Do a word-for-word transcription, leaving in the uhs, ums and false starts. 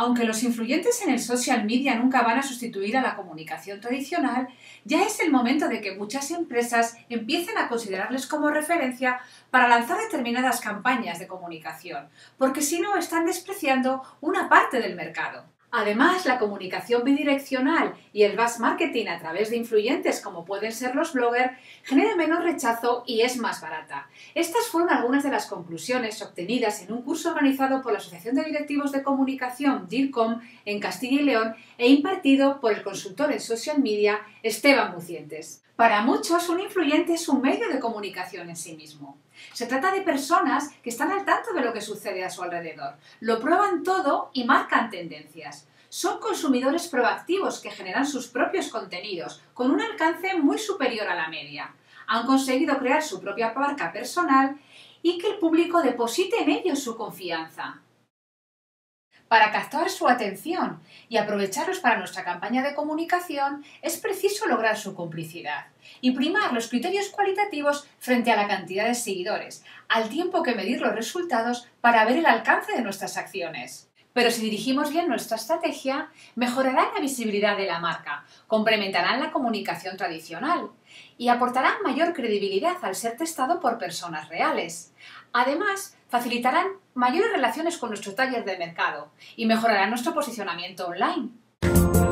Aunque los influyentes en el social media nunca van a sustituir a la comunicación tradicional, ya es el momento de que muchas empresas empiecen a considerarles como referencia para lanzar determinadas campañas de comunicación, porque si no están despreciando una parte del mercado. Además, la comunicación bidireccional y el mass marketing a través de influyentes como pueden ser los bloggers genera menos rechazo y es más barata. Estas fueron algunas de las conclusiones obtenidas en un curso organizado por la Asociación de Directivos de Comunicación DIRCOM en Castilla y León e impartido por el consultor en social media Esteban Bucientes. Para muchos, un influyente es un medio de comunicación en sí mismo. Se trata de personas que están al tanto de lo que sucede a su alrededor, lo prueban todo y marcan tendencias. Son consumidores proactivos que generan sus propios contenidos, con un alcance muy superior a la media. Han conseguido crear su propia marca personal y que el público deposite en ellos su confianza. Para captar su atención y aprovecharlos para nuestra campaña de comunicación, es preciso lograr su complicidad y primar los criterios cualitativos frente a la cantidad de seguidores, al tiempo que medir los resultados para ver el alcance de nuestras acciones. Pero si dirigimos bien nuestra estrategia, mejorarán la visibilidad de la marca, complementarán la comunicación tradicional y aportarán mayor credibilidad al ser testado por personas reales. Además, facilitarán mayores relaciones con nuestro taller de mercado y mejorarán nuestro posicionamiento online.